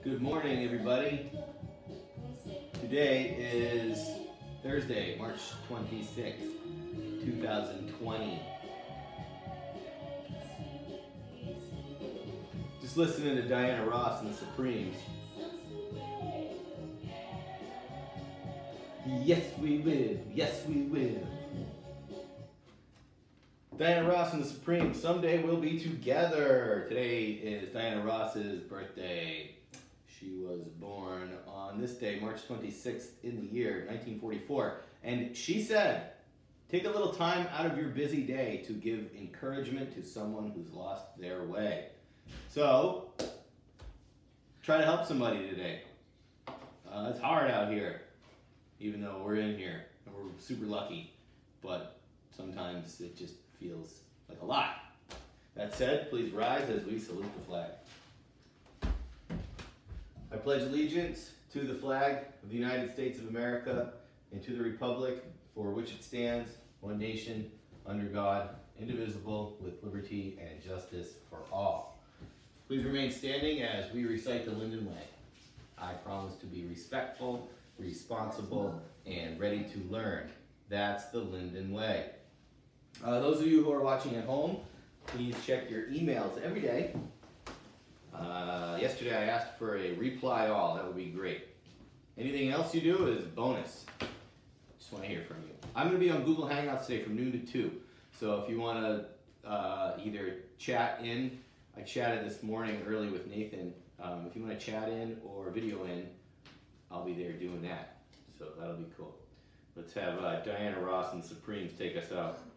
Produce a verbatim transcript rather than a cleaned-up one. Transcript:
Good morning, everybody. Today is Thursday, March twenty-sixth, two thousand twenty. Just listening to Diana Ross and the Supremes. Yes, we will. Yes, we will. Diana Ross and the Supremes. Someday we'll be together. Today is Diana Ross's birthday. She was born on this day, March twenty-sixth, in the year nineteen forty-four. And she said, take a little time out of your busy day to give encouragement to someone who's lost their way. So, try to help somebody today. Uh, it's hard out here, even though we're in here and we're super lucky. But sometimes it just feels like a lot. That said, please rise as we salute the flag. I pledge allegiance to the flag of the United States of America and to the republic for which it stands, one nation, under God, indivisible, with liberty and justice for all. Please remain standing as we recite the Linden Way. I promise to be respectful, responsible, and ready to learn. That's the Linden Way. Uh, those of you who are watching at home, please check your emails every day. Uh, yesterday I asked for a reply all. That would be great. Anything else you do is bonus. Just want to hear from you. I'm going to be on Google Hangouts today from noon to two. So if you want to uh, either chat in, I chatted this morning early with Nathan. Um, if you want to chat in or video in, I'll be there doing that. So that'll be cool. Let's have uh, Diana Ross and the Supremes take us out.